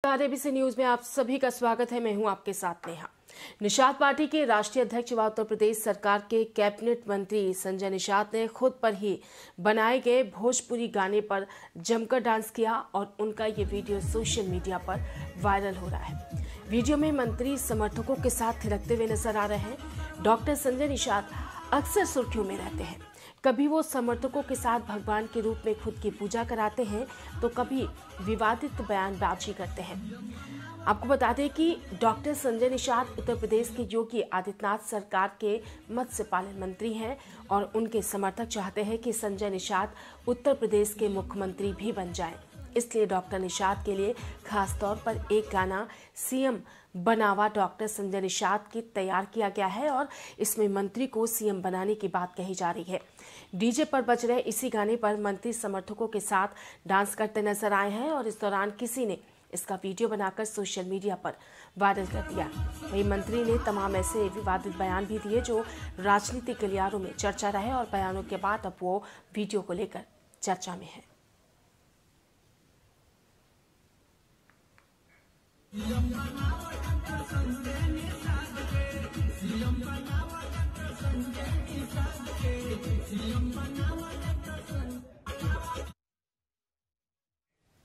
नमस्कार, ABC news में आप सभी का स्वागत है। मैं हूं आपके साथ नेहा। निषाद पार्टी के राष्ट्रीय अध्यक्ष व उत्तर प्रदेश सरकार के कैबिनेट मंत्री संजय निषाद ने खुद पर ही बनाए गए भोजपुरी गाने पर जमकर डांस किया और उनका ये वीडियो सोशल मीडिया पर वायरल हो रहा है। वीडियो में मंत्री समर्थकों के साथ थिरकते हुए नजर आ रहे हैं। डॉक्टर संजय निषाद अक्सर सुर्खियों में रहते हैं। कभी वो समर्थकों के साथ भगवान के रूप में खुद की पूजा कराते हैं तो कभी विवादित बयानबाजी करते हैं। आपको बता दें कि डॉक्टर संजय निषाद उत्तर प्रदेश के योगी आदित्यनाथ सरकार के मत्स्य पालन मंत्री हैं और उनके समर्थक चाहते हैं कि संजय निषाद उत्तर प्रदेश के मुख्यमंत्री भी बन जाएं। इसलिए डॉक्टर निषाद के लिए खास तौर पर एक गाना सीएम बनावा डॉक्टर संजय निषाद की तैयार किया गया है और इसमें मंत्री को सीएम बनाने की बात कही जा रही है। डीजे पर बज रहे इसी गाने पर मंत्री समर्थकों के साथ डांस करते नजर आए हैं और इस दौरान किसी ने इसका वीडियो बनाकर सोशल मीडिया पर वायरल कर दिया। वहीं मंत्री ने तमाम ऐसे विवादित बयान भी दिए जो राजनीतिक गलियारों में चर्चा रहे और बयानों के बाद अब वो वीडियो को लेकर चर्चा में है। Yeah.